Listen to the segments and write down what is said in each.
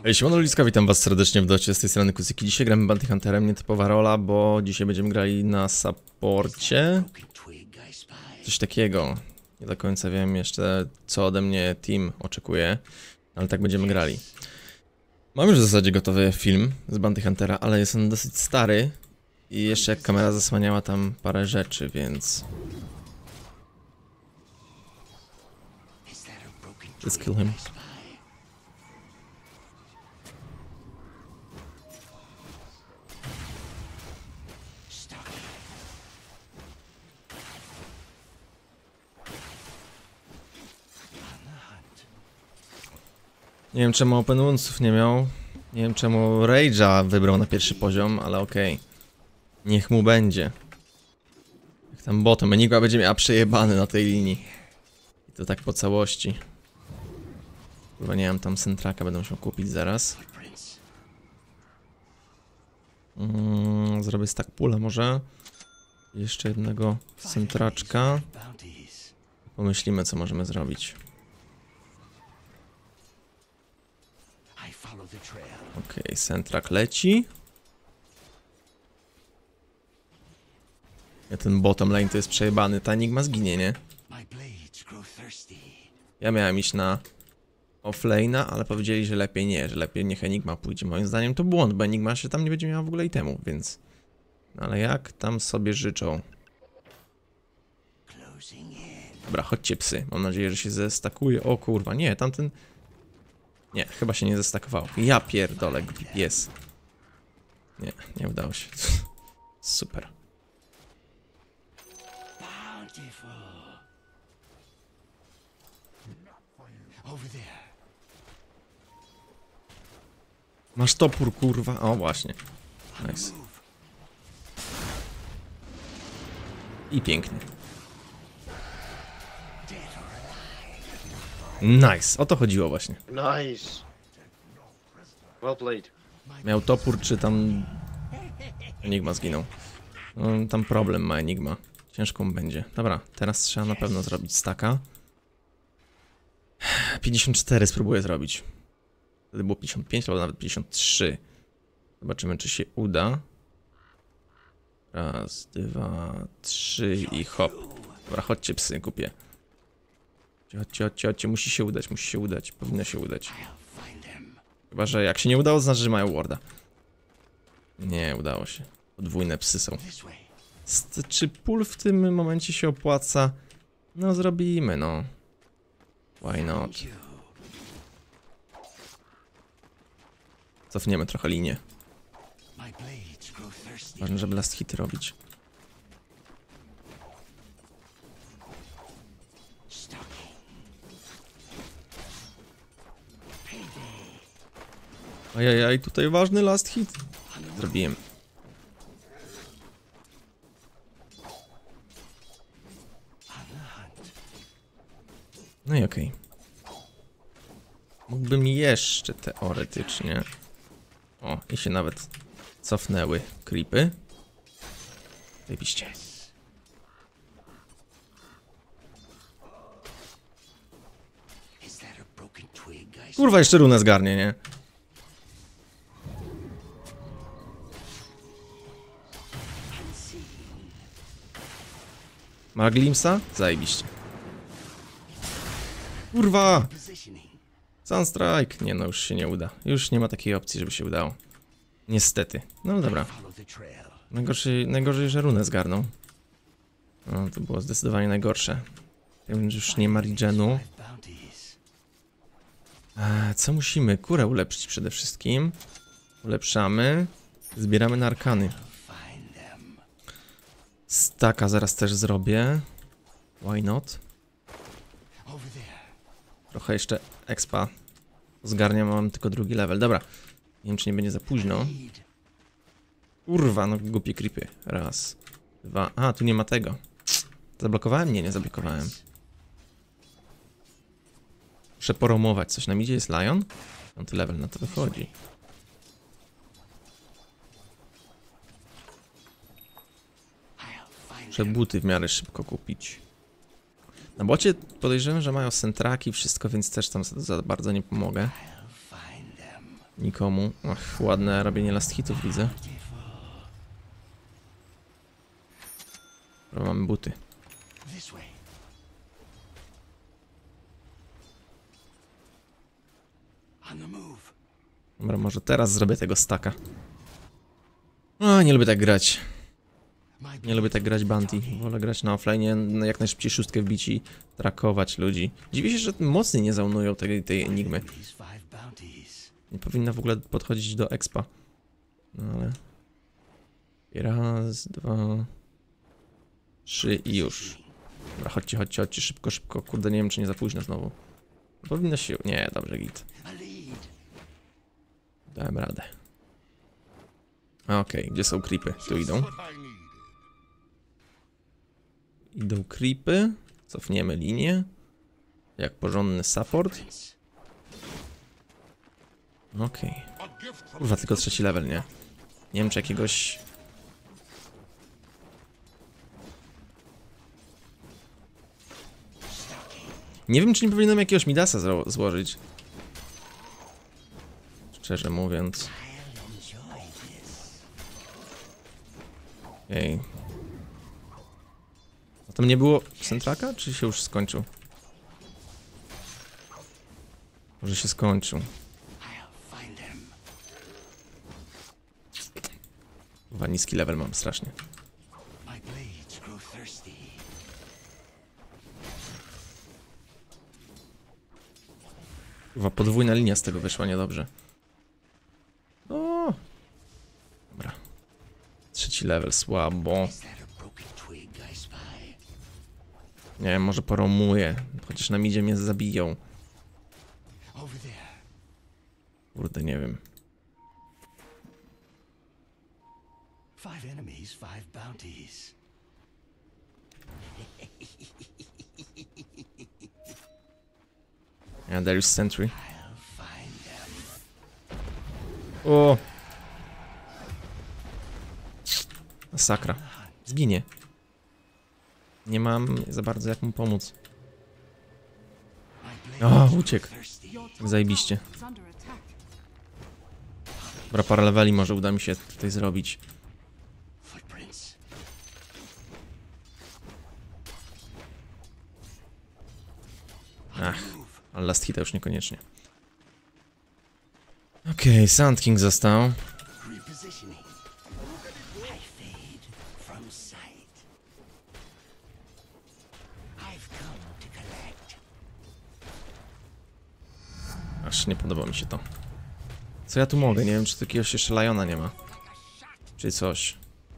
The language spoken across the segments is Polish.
Hej, siemano ludziska, witam was serdecznie w docie, z tej strony Kucyki. Dzisiaj gramy Bounty Hunterem, nietypowa rola, bo dzisiaj będziemy grali na supporcie. Coś takiego. Nie do końca wiem jeszcze, co ode mnie team oczekuje, ale tak będziemy grali. Mam już w zasadzie gotowy film z Bounty Huntera, ale jest on dosyć stary i jeszcze jak kamera zasłaniała tam parę rzeczy, więc... Let's kill him. Nie wiem czemu Open Woundsów nie miał. Nie wiem czemu Rage'a wybrał na pierwszy poziom, ale okej. Niech mu będzie. Jak tam bottom, Enigma będzie miała przejebany na tej linii. I to tak po całości. Chyba nie mam tam Sentraka, będę musiał kupić zaraz. Zrobię stack pula może. Jeszcze jednego Sentraczka. Pomyślimy co możemy zrobić. Okej, Sentrak leci. Ja ten bottom lane to jest przejebany, ta Enigma zginie, nie? Ja miałem iść na offlane'a, ale powiedzieli, że lepiej nie, że lepiej niech Enigma pójdzie. Moim zdaniem to błąd, bo Enigma się tam nie będzie miała w ogóle itemu, więc... No ale jak tam sobie życzą. Dobra, chodźcie psy, mam nadzieję, że się zestakuje. O kurwa, nie, tamten... Nie, chyba się nie zestakował. Ja pierdolę, głupi pies. Nie, nie udało się. Super. Masz topór, kurwa. O, właśnie. Nice. I pięknie. Nice, o to chodziło właśnie. Nice. Well played. Miał topór, czy tam... Enigma zginął. No, tam problem ma Enigma. Ciężko mu będzie. Dobra, teraz trzeba na pewno zrobić stacka. 54 spróbuję zrobić. Wtedy było 55, albo nawet 53. Zobaczymy, czy się uda. Raz, dwa, trzy i hop. Dobra, chodźcie psy, kupię. Chodźcie, musi się udać, powinno się udać. Chyba, że jak się nie udało, to znaczy, że mają warda. Nie, udało się. Podwójne psy są. Czy pull w tym momencie się opłaca? No zrobimy, no. Why not? Cofniemy trochę linię. Ważne, żeby last hity robić. Ajajaj, tutaj ważny last hit. Zrobiłem. No i okej. Mógłbym jeszcze teoretycznie... O, i się nawet cofnęły creepy. Zajebiście. Kurwa, jeszcze runę zgarnie, nie? Ma glimpsa? Zajebiście. Kurwa! Sunstrike! Nie no, już się nie uda. Już nie ma takiej opcji, żeby się udało. Niestety. No dobra. Najgorzej, że runę zgarną. No, to było zdecydowanie najgorsze. Już nie ma regenu. Co musimy? Kurę ulepszyć przede wszystkim. Ulepszamy. Zbieramy na arkany. Staka zaraz też zrobię. Why not? Trochę jeszcze expa zgarniam, mam tylko drugi level. Dobra. Nie wiem, czy nie będzie za późno. Kurwa, no głupie creepy. Raz, dwa. A, tu nie ma tego. Zablokowałem? Nie, nie zablokowałem. Muszę poromować coś. Na midzie jest Lion? Piąty level, na to wychodzi. Muszę buty w miarę szybko kupić. Na bocie podejrzewam, że mają sentraki, wszystko, więc też tam za bardzo nie pomogę. Nikomu. Ach, ładne robienie last hitów widzę. Dobra, mamy buty. Dobra, może teraz zrobię tego staka. O, nie lubię tak grać. Nie lubię tak grać Bounty. Wolę grać na offline, jak najszybciej szóstkę wbić i trakować ludzi. Dziwię się, że mocniej nie zaunują tej enigmy. Nie powinna w ogóle podchodzić do expa. No ale... Raz, dwa... 3 i już. Dobra, chodźcie, szybko. Kurde, nie wiem, czy nie za późno znowu. Powinno się... Nie, dobrze, git. Dałem radę. Okej, gdzie są creepy? Tu idą. Idą creepy. Cofniemy linię. Jak porządny support. Okej. Kurwa, tylko 3. level, nie? Nie wiem, czy jakiegoś... Nie wiem, czy nie powinienem jakiegoś Midasa złożyć. Szczerze mówiąc. Ej. A tam nie było Centraka, czy się już skończył? Może się skończył. Chyba niski level mam strasznie. Chyba podwójna linia z tego wyszła niedobrze. O! Dobra. 3. level, słabo. Nie wiem, może poromuję. Chociaż na midzie mnie zabiją. Kurde, nie wiem. 5 enemies, 5 bounties. Yeah, there is sentry. O! Masakra. Zginie. Nie mam za bardzo jak mu pomóc. O, uciekł. Zajebiście. Dobra, parę leveli może uda mi się tutaj zrobić. Ach, ale last hita już niekoniecznie. Okej, Sand King został. Aż nie podoba mi się to. Co ja tu mogę? Nie wiem, czy jakiegoś jeszcze Liona nie ma. Czy coś.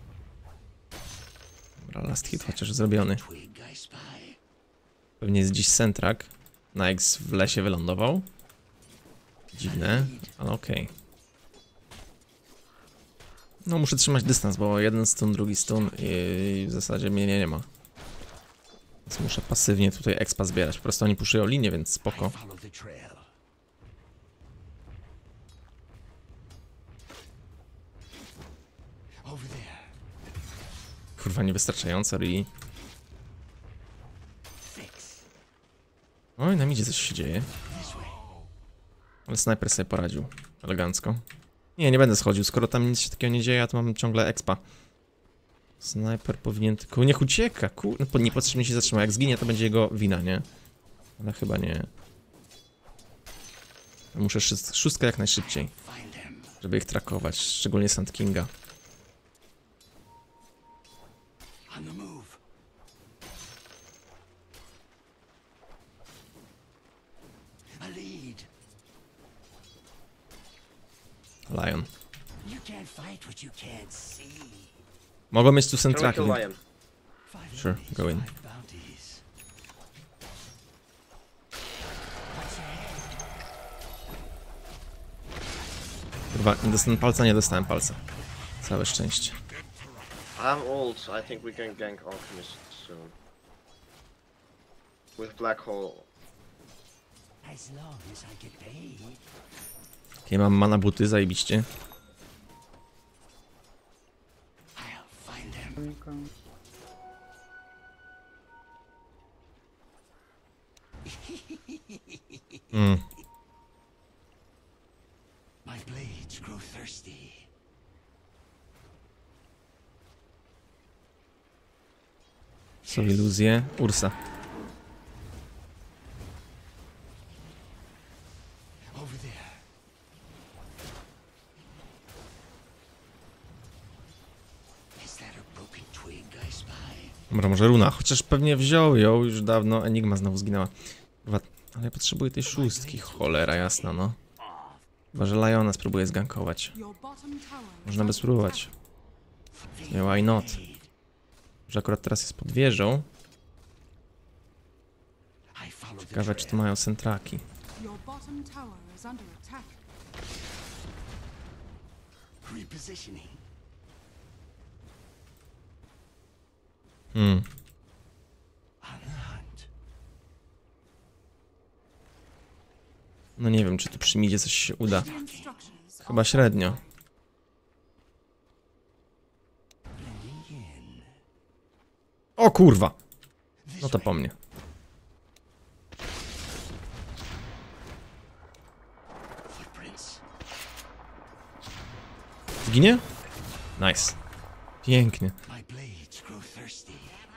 Dobra, last hit chociaż zrobiony. Pewnie jest dziś Centrak. Nix w lesie wylądował. Dziwne, ale okej. No muszę trzymać dystans, bo jeden stun, drugi stun i w zasadzie mnie nie ma. Więc muszę pasywnie tutaj expa zbierać. Po prostu oni puszują linię, więc spoko. Kurwa, niewystarczająco, really. Oj, na midzie coś się dzieje. Ale snajper sobie poradził. Elegancko. Nie będę schodził. Skoro tam nic się takiego nie dzieje, a to mam ciągle expa. Snajper powinien tylko... Niech ucieka, no, niepotrzebnie się zatrzymał. Jak zginie, to będzie jego wina, nie? Ale chyba nie. Muszę szóstkę jak najszybciej. Żeby ich trakować. Szczególnie Sand Kinga. Lion. Mogą mieć tu centraki. Sure, go in. Kurwa, nie dostałem palca. Całe szczęście. I'm old, I think we can gank Alchemist soon. With Black Hole. Okej, mam mana buty, zajebiście. My blades grow thirsty. Są iluzje. Ursa. Over there. Is that a broken twig I spy? Dobra, może runa. Chociaż pewnie wziął ją już dawno. Enigma znowu zginęła. Kurwa, ale ja potrzebuję tej szóstki. Cholera jasna, no. Chyba, że Liona spróbuję zgankować. Można by spróbować. Nie, why not? Że akurat teraz jest pod wieżą. I follow the Ciekawe, czy tu mają sentraki. repositioning. Hmm. On the hunt. No nie wiem, czy tu przy midzie coś się uda. Chyba średnio. Blending in. O kurwa! No to po mnie. Footprints. Zginie? Nice. Pięknie. My blades grow thirsty.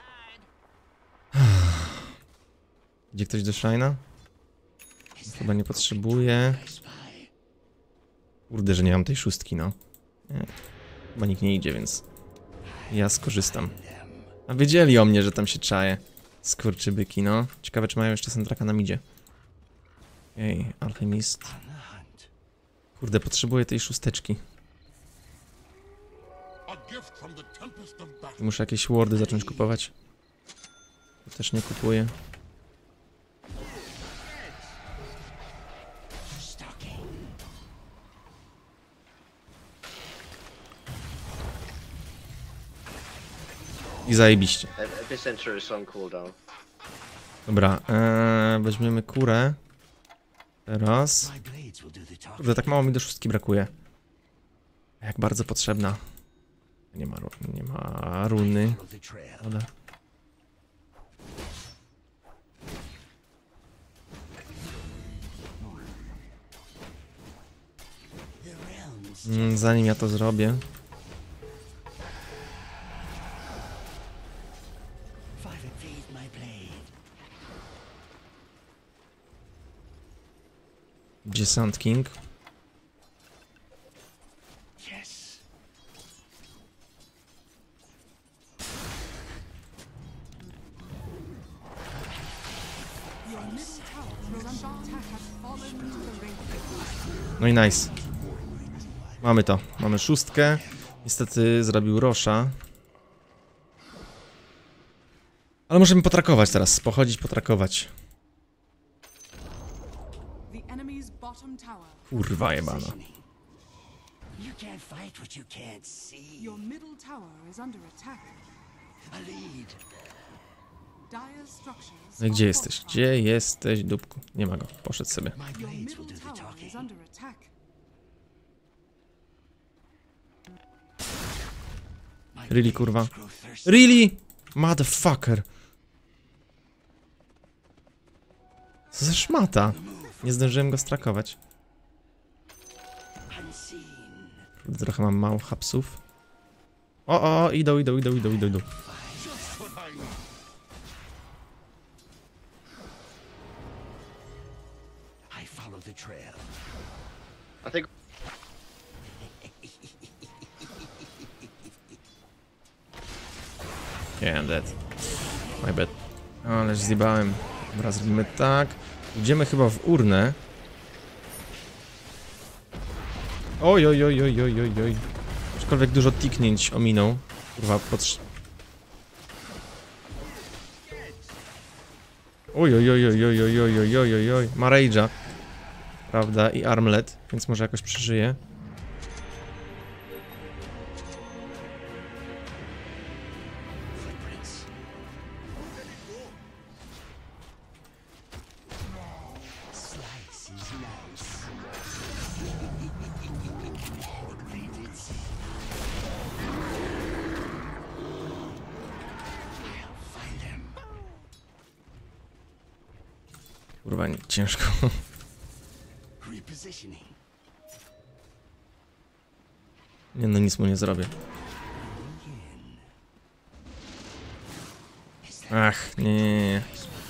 Gdzie ktoś do Shine'a? Chyba nie potrzebuje. I spy. Kurde, że nie mam tej szóstki, no. Nie. Chyba nikt nie idzie, więc ja skorzystam. A wiedzieli o mnie, że tam się czaje. Skurczybyki, no. Ciekawe, czy mają jeszcze sentraka na midzie. Ej, alchemist. On the hunt. Kurde, potrzebuję tej szósteczki. Muszę jakieś wardy zacząć kupować. To też nie kupuję. Stalking. I zajebiście. Epicenter is on cooldown. Dobra, weźmiemy kurę. Teraz. My blades will do the talking. Kurde, tak mało mi do szóstki brakuje. Jak bardzo potrzebna. Nie ma runy. Follow the trail. Dobra. The realms. Zanim ja to zrobię. Five invade my blade. Gdzie Sand King? Yes. No i nice. Mamy to. Mamy szóstkę. Niestety zrobił Rosza. Ale możemy potrakować teraz. Pochodzić, potrakować. Kurwa jebana. You can't fight what you can't see. Your middle tower is under attack. A lead. Dire structures. No i gdzie jesteś? Gdzie jesteś, dupku? Nie ma go. Poszedł sobie. My Your blades will middle do the tower talking. is under attack. My Really, blades kurwa? grow thirsty. Really? Motherfucker. Co za szmata? Nie zdążyłem go strakować. Unseen. Trochę mam mało hapsów. O, idą. I follow the trail. I think Yeah, I'm dead. My bad. Ależ zjebałem. Dobra, zrobimy tak. Idziemy chyba w urnę. Oj. Aczkolwiek dużo tiknięć ominął. Kurwa, Oj. Ma rage'a. Prawda? I armlet, więc może jakoś przeżyje. Footprints. Slice is nice. They did see. I'll find them. Kurwa, ciężko. Repositioning. Nie no, nic mu nie zrobię. Ach, nie.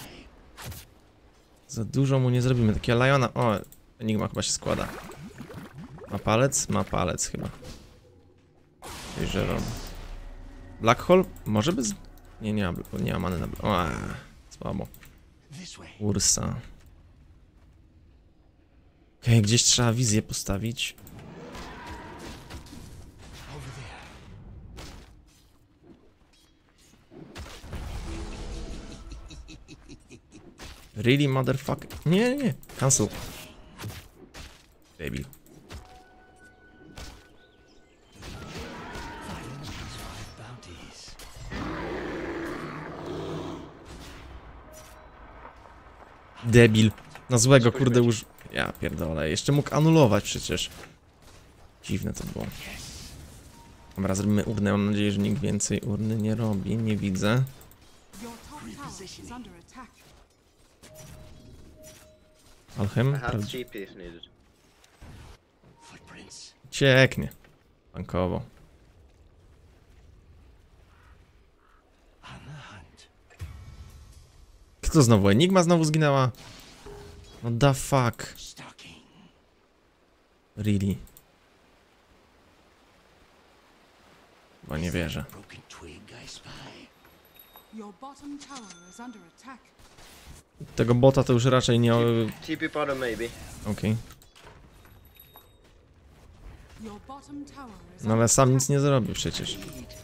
Za dużo mu nie zrobimy. Takiego Liona... O, Enigma chyba się składa. Ma palec? Ma palec chyba. Podejrzewam. Black Hole? Może bez... Nie ma many na... O, słabo. Ursa. Okej, gdzieś trzeba wizję postawić. Really, motherfucker? Nie. Cancel. Baby. Debil. Na złego, kurde, już... Ja pierdolę. Jeszcze mógł anulować przecież. Dziwne to było. Dobra, zrobimy urnę. Mam nadzieję, że nikt więcej urny nie robi. Nie widzę. Your top tower is under attack. Alchem? I have TP if needed. Footprints. Cieknie. Bankowo. On the hunt. Kto znowu? Enigma znowu zginęła? No the fuck. Stalking. Really? Bo nie wierzę. Broken twig I spy. Your bottom tower is under attack. Tego bota to już raczej nie... TP bottom maybe. Okej. Your bottom tower is No ale sam nic nie zrobi przecież.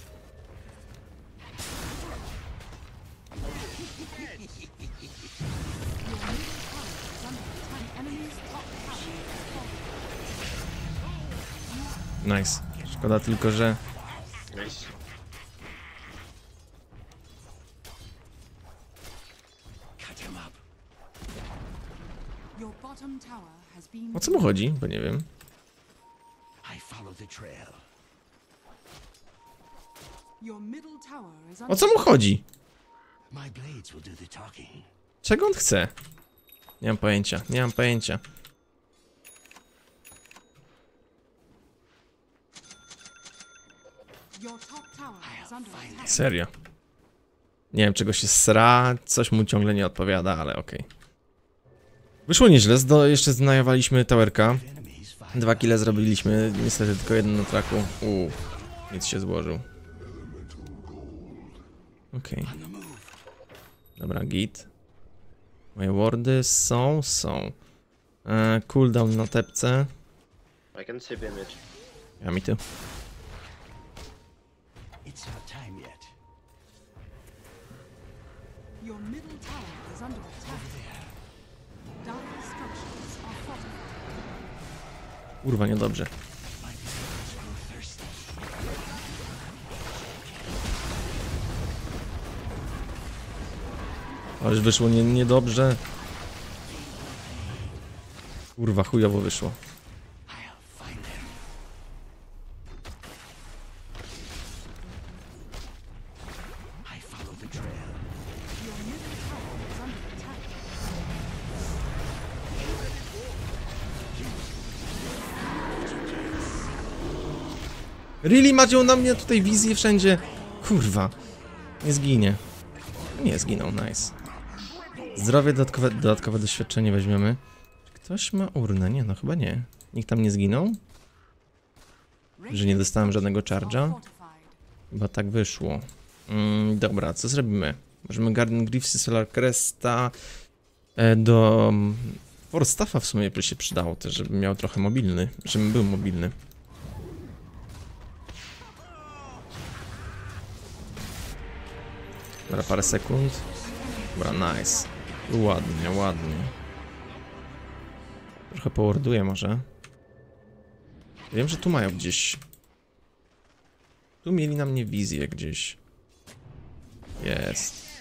Nice. Szkoda tylko, że... Nice. Cut him up. Your bottom tower has been O co mu chodzi? Bo nie wiem. I follow the trail. Your middle tower is O under co mu chodzi? My blades will do the talking. Czego on chce? Nie mam pojęcia. Nie mam pojęcia. Your top tower is under attack. Serio. Nie wiem czego się sra. Coś mu ciągle nie odpowiada, ale okej. Wyszło nieźle. Jeszcze znajowaliśmy towerka. Enemies fight. 2 kile zrobiliśmy. Niestety tylko jeden na traku. Nic się złożył. Okej. Dobra, git. Moje wardy są. Cooldown na tepce. I can tip image. Ja mi ty. It's not time yet. Your middle tower is under attack. Dire structures are fortified. Kurwa, niedobrze. Ależ wyszło niedobrze. Kurwa, chujowo wyszło. I'll find them. I follow the trail. Your middle tower is under attack. Really, macie na mnie tutaj wizję wszędzie? Kurwa. Nie zginie. Nie zginął, nice. Zdrowie, dodatkowe doświadczenie weźmiemy. Czy ktoś ma urnę? Nie, no chyba nie. Nikt tam nie zginął? Że nie dostałem żadnego charge'a? Chyba tak wyszło. Dobra, co zrobimy? Możemy Garden Greavesy, Solar Cresta do Forstaffa w sumie by się przydało też, żeby miał trochę mobilny, żebym był mobilny. Dobra, parę sekund. Dobra, nice. Ładnie, ładnie. Trochę poworduję może. Wiem, że tu mają gdzieś... Tu mieli na mnie wizję gdzieś. Jest.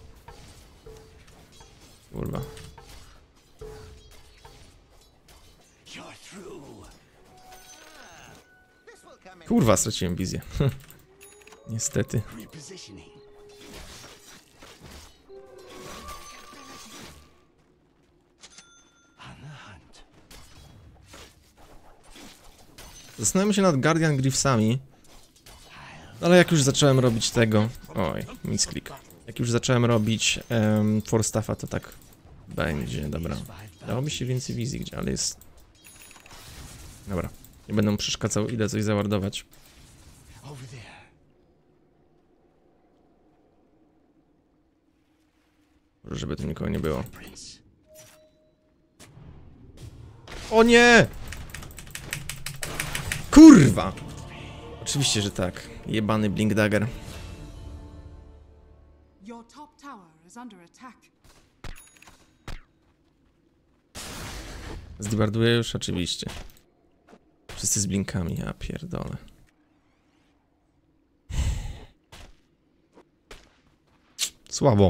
Kurwa. Kurwa, straciłem wizję. Niestety. Repositioning. On the hunt. Zastanawiam się nad Guardian Griefsami. Ale jak już zacząłem robić tego... Oj, misklik. Jak już zacząłem robić Force Staffa, to tak będzie, dobra. Dało mi się więcej wizji gdzie, ale jest... Dobra, nie będę mu przeszkadzał, idę coś zawardować. Może żeby tu nikogo nie było. O nie! Kurwa! Oczywiście, że tak. Jebany Blink Dagger. Your top tower is under attack. Zdebarduję już? Oczywiście. Wszyscy z blinkami, ja pierdolę. Słabo.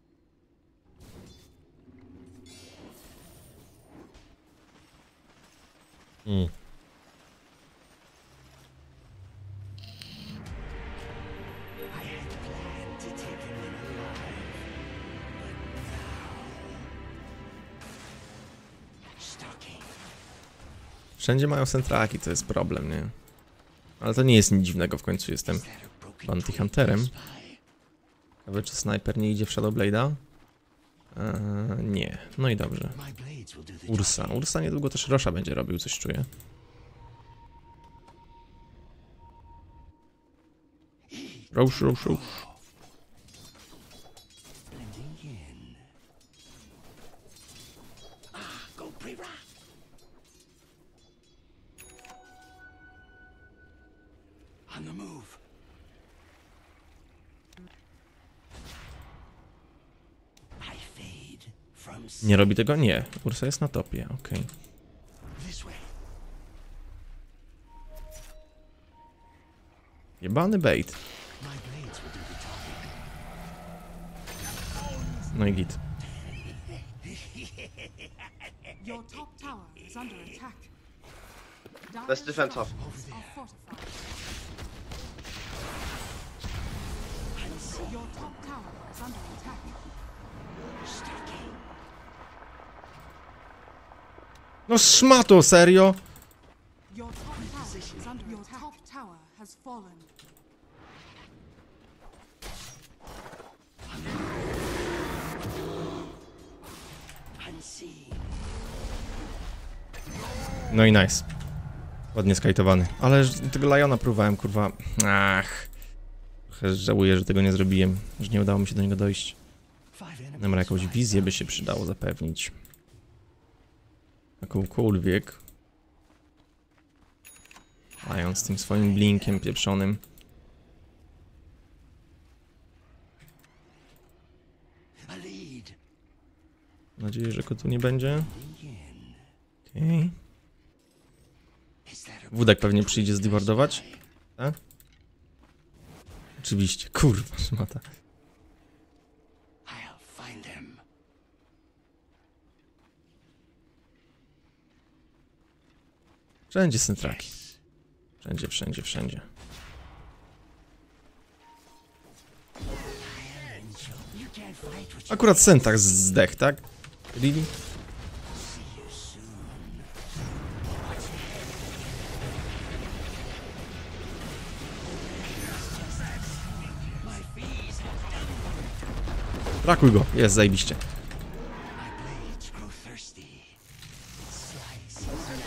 Wszędzie mają centraki, to jest problem, nie? Ale to nie jest nic dziwnego, w końcu jestem Bounty Hunterem. Ciekawe, czy snajper nie idzie w Shadowblade'a? Nie. No i dobrze. Ursa. Ursa niedługo też Rosha będzie robił, coś czuję. Rosh, Rosh, Rosh. On the move. I fade from Nie robi tego? Nie. Ursa jest na topie, okej. this way. Jebany bait. My blades will do the talking. No i git. Your top tower is under attack. Let's defend top. Structures are fortified. Your top tower is under attack. No szmato, serio? Your top tower is under Your top tower has fallen. Unseen. No i nice. Ładnie skajtowany. Ale tego Liona próbowałem, kurwa. Ach. Trochę żałuję, że tego nie zrobiłem. Że nie udało mi się do niego dojść. Dobra, jakąś wizję by się przydało zapewnić. Jakąkolwiek. Lion z tym swoim blinkiem pieprzonym. A lead. Mam nadzieję, że go tu nie będzie. Okej. Is that a Wódek pewnie przyjdzie zdewardować. Tak? Oczywiście. Kurwa, szmata. I'll find them. Wszędzie centraki. Wszędzie, wszędzie, wszędzie. You can't fight what you Akurat Sentak zdech, tak? Really? Trakuj go, jest zajebiście. blades grow thirsty. Slice.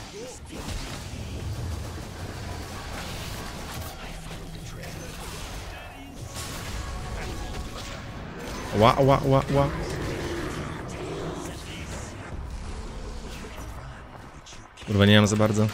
Ła, ła, ła, ła. Kurwa, nie mam za bardzo.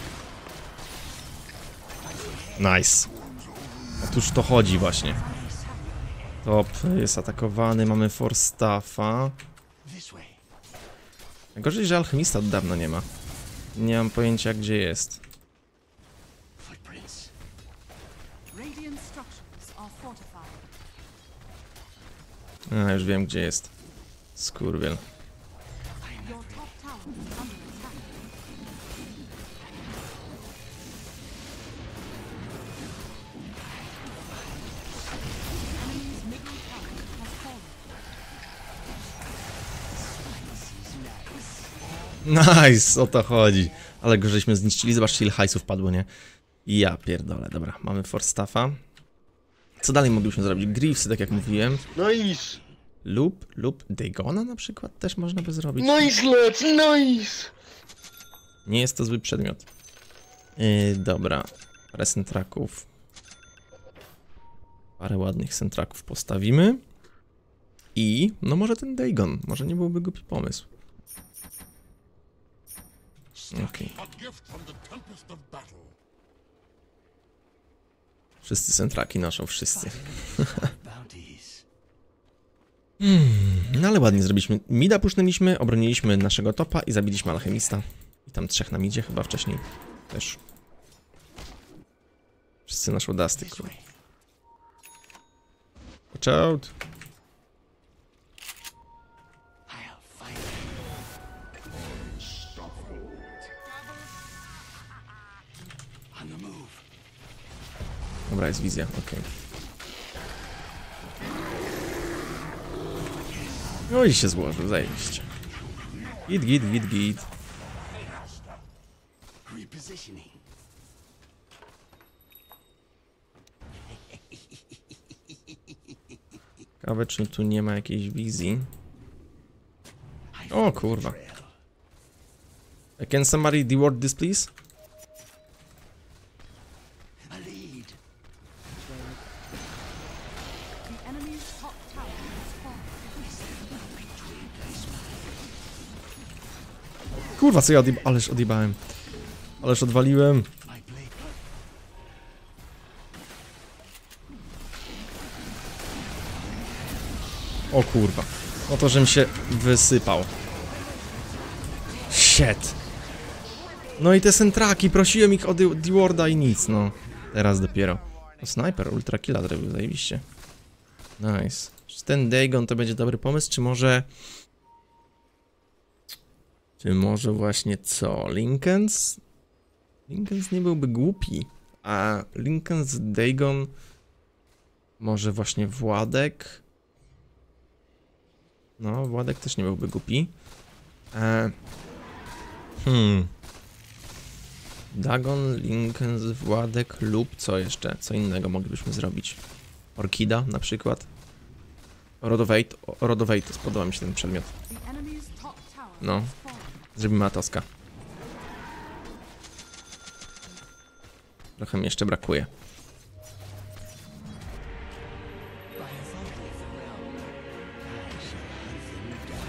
Nice. Otóż to chodzi właśnie. Top jest atakowany, mamy Force Staffa. This way. Najgorzej, że alchemista od dawna nie ma. Nie mam pojęcia, gdzie jest. Footprints. Radiant structures are fortified. A, już wiem, gdzie jest. Skurwiel. Your top tower is under attack. Enemy's middle tower has fallen. Nice, o to chodzi. Ale go żeśmy zniszczyli, zobaczcie ile hajsów padło, nie? Ja pierdolę, dobra, mamy Force Staffa. Co dalej moglibyśmy zrobić? Greavesy, tak jak mówiłem. Nice! Lub Daegona na przykład też można by zrobić. Nice, lads, nice! Nie jest to zły przedmiot. Dobra, parę sentraków. Parę ładnych sentraków postawimy. I, no może ten Dagon, może nie byłby głupi pomysł. Okej. Wszyscy sentraki noszą, wszyscy. Bounties. No ale ładnie zrobiliśmy. Mida pusznęliśmy, obroniliśmy naszego topa i zabiliśmy alchemista. I tam 3 na midzie chyba wcześniej też. Wszyscy nasz łodasty król. Watch out! I'll find on the move. Dobra, jest wizja, okej. No i się złożył, zajebiście. Git. Repositioning. Ciekawe, czy tu nie ma jakiejś wizji. O kurwa. Can somebody deward this, please? A lead. The enemy's top tower has fallen. Kurwa, co ja ależ odjebałem. Ależ odwaliłem. My blade. O kurwa. No to, żem się wysypał. Shit. No i te sentraki, prosiłem ich o dewarda i nic, no. Teraz dopiero. O, snajper, ultra killa zrobił, zajebiście. Nice. Czy ten Dagon to będzie dobry pomysł, czy może... Czy może właśnie co? Lincolns? Lincolns nie byłby głupi. A Lincolns, Dagon... Może właśnie Władek? No, Władek też nie byłby głupi. Dagon, Lincolns, Władek lub co jeszcze? Co innego moglibyśmy zrobić? Orkida na przykład? Rodowate, spodobał mi się ten przedmiot. The enemy's top tower No. has fallen. Zrobimy Atoska. Trochę mi jeszcze brakuje. By authority of the realm, I shall hunt them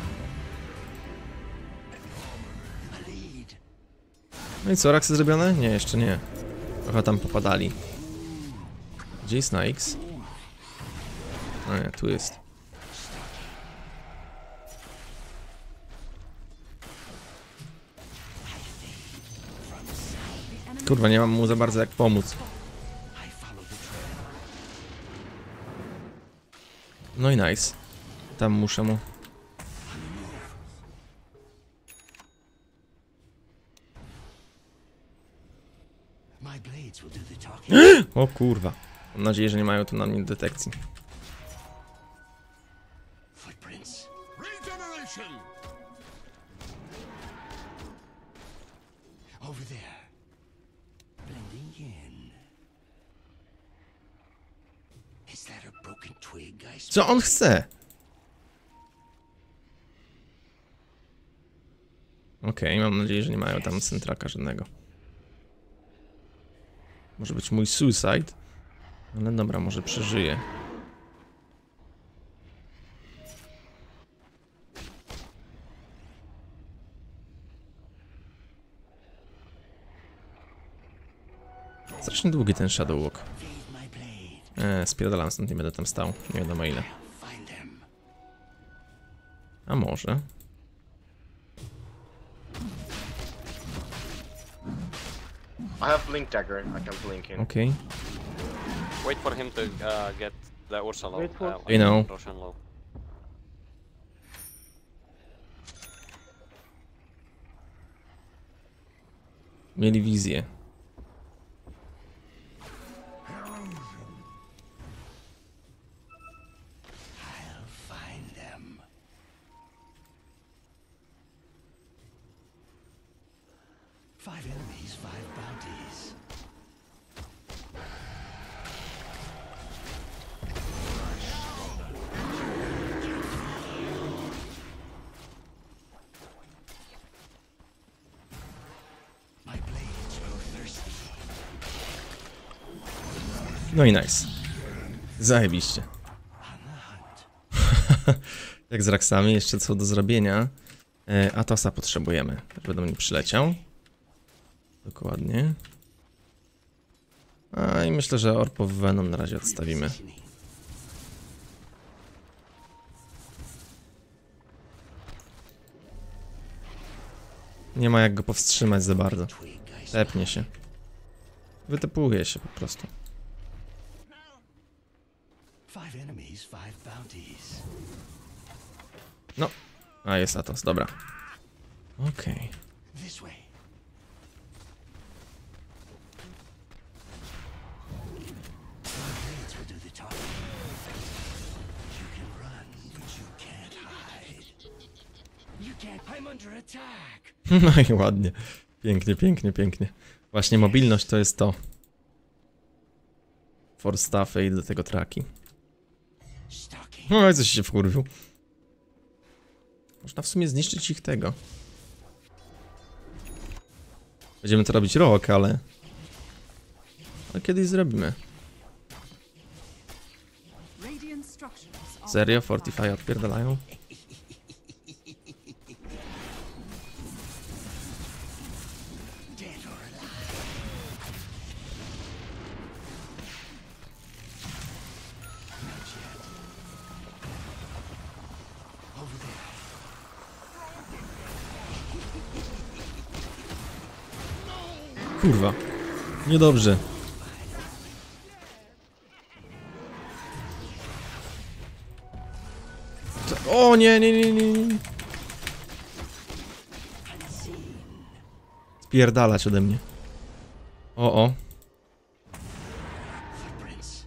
down. A lead. No i co, raksy zrobione? Nie, jeszcze nie. Trochę tam popadali. Gdzie jest Nix? No nie, tu jest. Kurwa, nie mam mu za bardzo jak pomóc. No i nice. Tam muszę mu. My blades will do the talking. O kurwa. Mam nadzieję, że nie mają tu na mnie detekcji. Footprints. Regeneration! Over there. Blending in. Is that a broken twig I Co on chce? Okej, mam nadzieję, że nie mają tam centraka żadnego. Może być mój suicide. Ale dobra, może przeżyję. Strasznie długi ten Shadow Walk. Feed my blade. Spierdalam stąd, nie będę tam stał. Nie wiadomo ile. Find them. A może? I have blink dagger. I can blink in. Okej. Wait for him to get the Ursa low. Wait for- You know. Roshan low. Mieli wizję. I'll find them. No i nice. Zajebiście. Jak z Raxami, jeszcze co do zrobienia. Atosa potrzebujemy, żeby do mnie przyleciał. Dokładnie. A i myślę, że Orb of Venom na razie odstawimy. Nie ma jak go powstrzymać za bardzo. Tepnie się. Wytypuje się po prostu. 5 enemies, 5 bounties. No. A, jest Atos, dobra. Okej. This way. Blades will do the talking. You can run, but you can't hide. You can't. I'm under attack. No i ładnie. Pięknie, pięknie, pięknie. Właśnie mobilność to jest to. Force staffy i do tego traki. Stalking. No i coś się wkurwił. Można w sumie zniszczyć ich tego. Będziemy to robić rok, ale kiedyś zrobimy. Radiant structures are Serio? Fortify odpierdalają? Dead or alive. Not yet. Over there. Kurwa. Niedobrze. O nie, nie, nie, nie, nie. Spierdalać ode mnie. O. Footprints.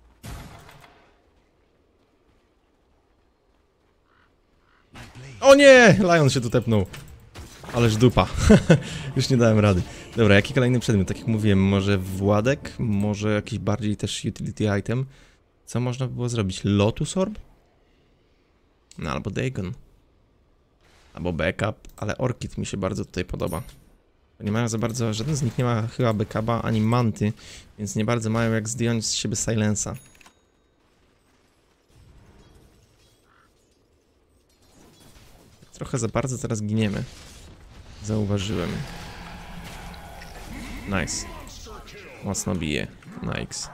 My blade. O nie! Lion się tu tepnął. Ależ dupa. Już nie dałem rady. Dobra, jaki kolejny przedmiot? Tak jak mówiłem, może Władek? Może jakiś bardziej też utility item? Co można by było zrobić? Lotus Orb? No albo Dagon. Albo Backup, ale Orchid mi się bardzo tutaj podoba. Bo nie mają za bardzo, żaden z nich nie ma chyba backupa ani manty, więc nie bardzo mają jak zdjąć z siebie silensa. Trochę za bardzo teraz giniemy. Zauważyłem. Nice. Mocno bije. Nice.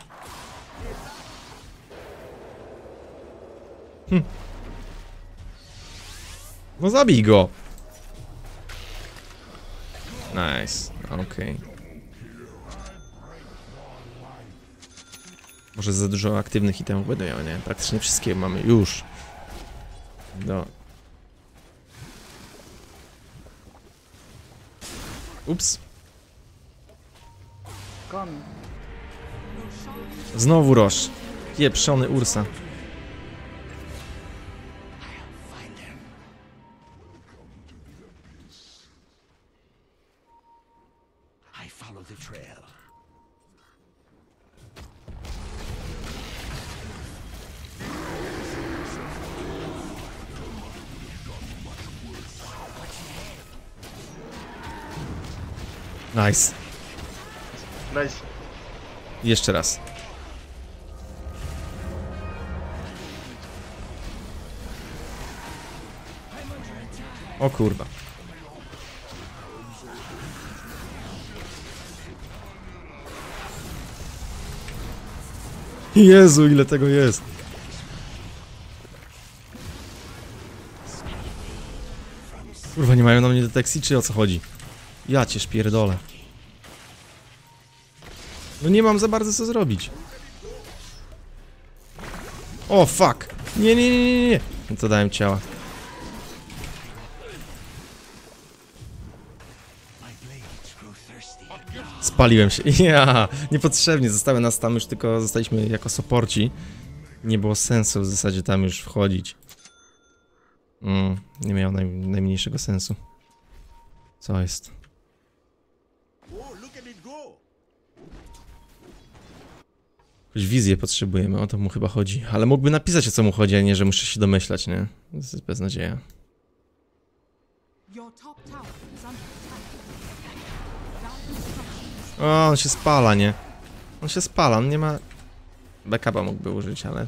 No zabij go! Nice. Okej. Może za dużo aktywnych itemów będę miał, nie? Praktycznie wszystkie mamy już. No. Ups. Znowu Roż. Pieprzony Ursa. Find them. I follow the trail. Nice. Nice. Jeszcze raz. O kurwa. Jezu, ile tego jest. Kurwa, nie mają na mnie detekcji, czy o co chodzi? Ja cię szpierdolę. No nie mam za bardzo co zrobić. O, fuck. Nie, nie, nie, nie, nie. No to dałem ciała. My blades grow thirsty. Spaliłem się. Ja, niepotrzebnie. Zostały nas tam już, tylko zostaliśmy jako soporci. Nie było sensu w zasadzie tam już wchodzić. Nie miało najmniejszego sensu. Co jest? Jakąś wizję potrzebujemy, o to mu chyba chodzi. Ale mógłby napisać, o co mu chodzi, a nie, że muszę się domyślać, nie? To jest beznadzieja. Your top tower is under attack. Dire structures O, on się spala, nie? On się spala, on nie ma Backupa mógłby użyć, ale...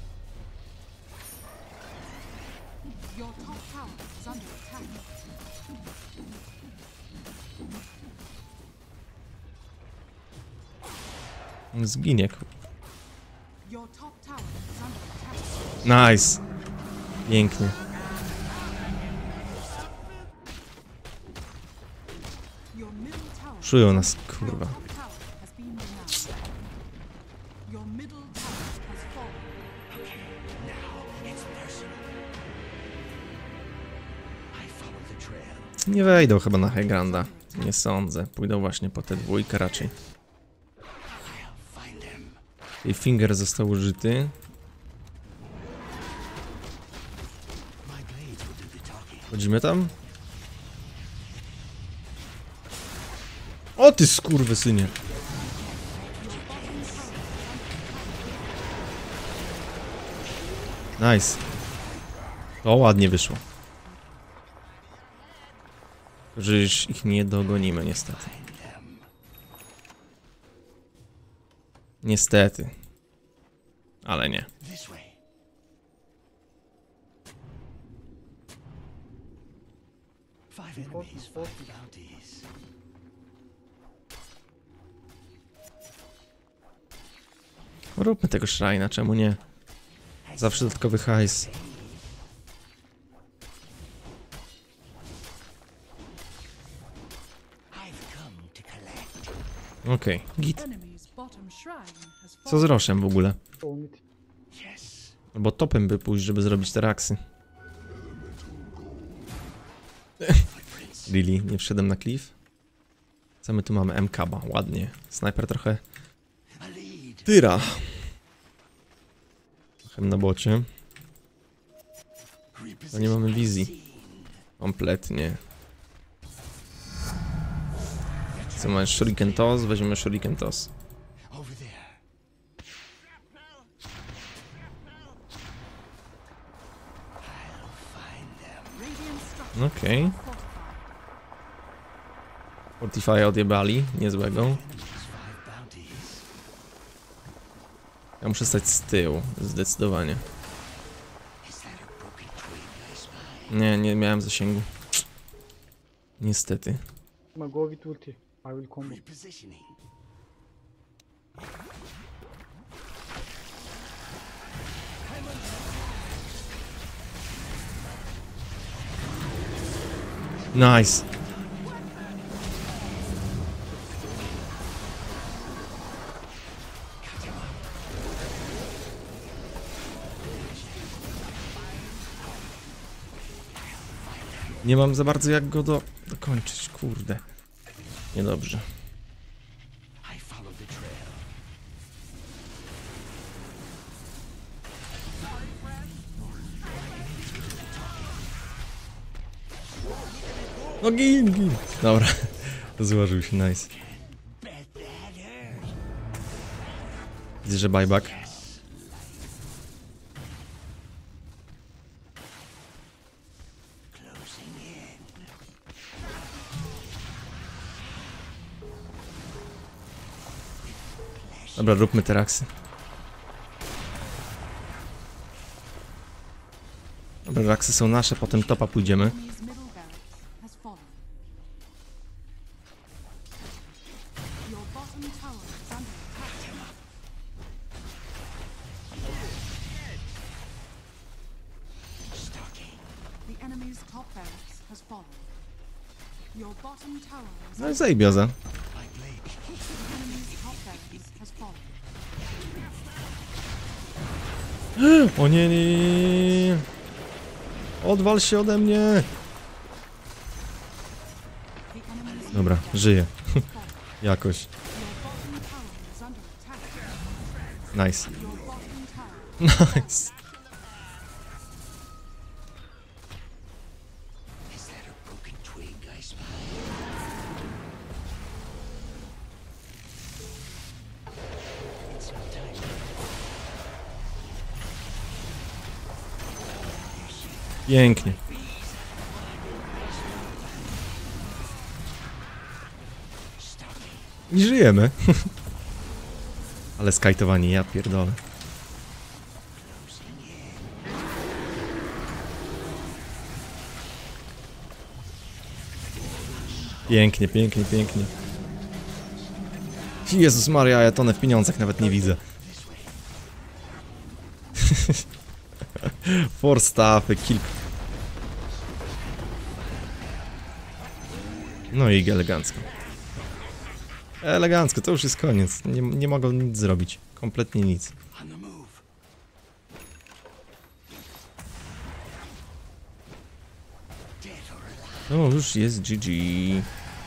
Your top tower is under attack. On zginie. Your top tower is under attack. Nice. Pięknie. Your middle tower. Czują nas, kurwa. Your top tower has been denounced. Your middle tower has fallen. It's personal. I follow the trail. Nie wejdą chyba na High Granda. Nie sądzę. Pójdą właśnie po tę dwójkę raczej. I'll find them. I finger został użyty. My blades will do the talking. Chodzimy tam? O ty skurwysynie! Nice. O, ładnie wyszło. Że już ich nie dogonimy niestety. Niestety. Ale nie. This way. Five enemies, five bounties. Róbmy tego Shrina, czemu nie? Zawsze dodatkowy hajs. I've come to collect. Okej, git. Enemy's bottom shrine has Co fallen. z Roszem w ogóle? Yes. Albo topem by pójść, żeby zrobić te raksy. Lili, nie wszedłem na cliff. Co my tu mamy? MKB, ładnie. Snajper trochę A lead. tyra. Trochę na bocie. No nie mamy wizji. Kompletnie. Co masz? Shuriken Toss? Weźmiemy Shuriken Toss. Over there. Radiant structure Okej. Fortify odjebali, niezłego. Five bounties. Ja muszę stać z tyłu, zdecydowanie. Is that a broken twig I spy? Nie miałem zasięgu. Niestety. Go with ulti. I will combo. Repositioning. Nice. Nie mam za bardzo jak go dokończyć, kurde. Niedobrze. I follow the trail. No gin. Dobra, złożył się, nice. Bet that hurt. Widzę, że buyback. Closing in. Dobra, róbmy te raksy. Dobra, raksy są nasze, potem topa pójdziemy. Enemy's middle barracks has fallen. Your bottom tower is under attack. Stalking. The enemy's top barracks has fallen. Your bottom tower is No i under zajebioza. My blade. The enemy's top barracks has fallen. O nie. Odwal się ode mnie. The enemy's Dobra, żyję. has fallen. Jakoś. Your bottom tower is under attack. Nice. Your bottom tower. Nice. Is that a broken twig I spy? It's not time. Pięknie. I żyjemy. Ale skajtowanie, ja pierdolę. Pięknie, pięknie, pięknie. Jezus Maria, ja tonę w pieniądzach, nawet nie widzę. For staffy, kill. No i elegancko. Elegancko, to już jest koniec. Nie mogą nic zrobić. Kompletnie nic. On the move. No już jest GG. Enemy's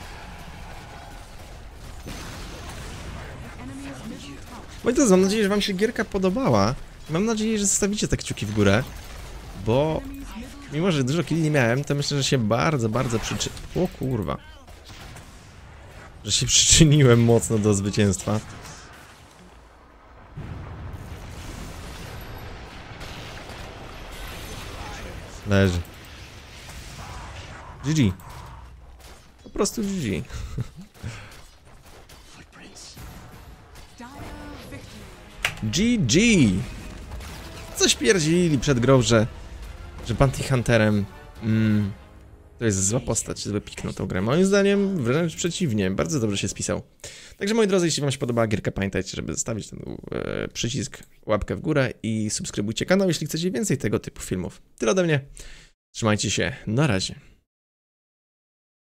middle tower. Moi drodzy, mam nadzieję, że wam się gierka podobała. Mam nadzieję, że zostawicie te kciuki w górę. Bo mimo, że dużo killi nie miałem, to myślę, że się bardzo O kurwa. Że się przyczyniłem mocno do zwycięstwa. Leży. GG. Po prostu GG. Dire victory. GG! Coś pierdzili przed grą, że Bounty Hunterem to jest zła postać, żeby piknął tą grę. Moim zdaniem wręcz przeciwnie, bardzo dobrze się spisał. Także moi drodzy, jeśli wam się podobała gierka, pamiętajcie, żeby zostawić ten przycisk, łapkę w górę i subskrybujcie kanał, jeśli chcecie więcej tego typu filmów. Tyle ode mnie. Trzymajcie się, na razie.